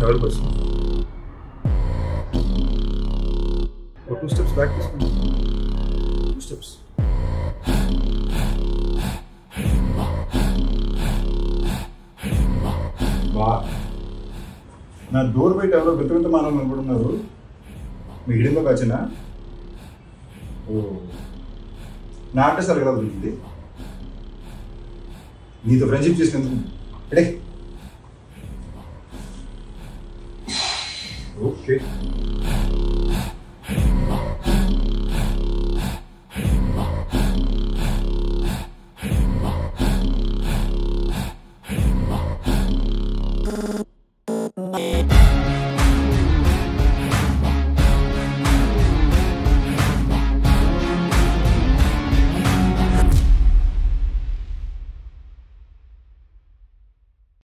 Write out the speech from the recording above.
ఎవరికి వచ్చింది? ఒక 2 steps బ్యాక్ తీసుకోండి. 2 steps. బా నా డోర్ బయట ఎవరో వింత వింత మానవులు అనుకుంటున్నారు. మీ హిడింలో కాచినా ఓ నా అడ్రస్ అడగరాదు ఉంటుంది. నీతో ఫ్రెండ్షిప్ చేసినందుకు ఓకే